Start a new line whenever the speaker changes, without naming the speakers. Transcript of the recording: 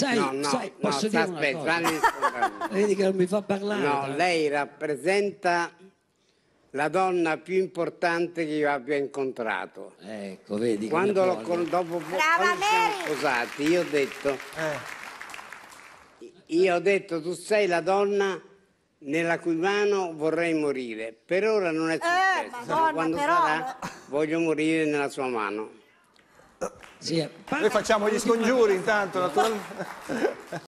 Sai, posso dire una
aspetta,
cosa?
fammi rispondere.
Vedi che non mi fa parlare.
No, lei rappresenta la donna più importante che io abbia incontrato.
Ecco, vedi.
Quando
come vuole.
dopo quando ci siamo sposati, io ho detto tu sei la donna nella cui mano vorrei morire. Per ora non è successo,
Madonna,
quando
però...
sarà voglio morire nella sua mano.
Sì,
Noi facciamo gli scongiuri intanto, naturalmente.